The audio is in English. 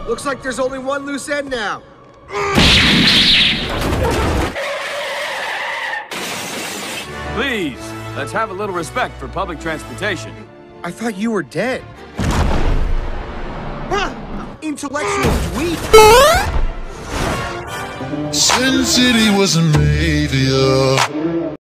Looks like there's only one loose end now. Please, let's have a little respect for public transportation. I thought you were dead. Intellectual dweeb. Sin City was a maybe,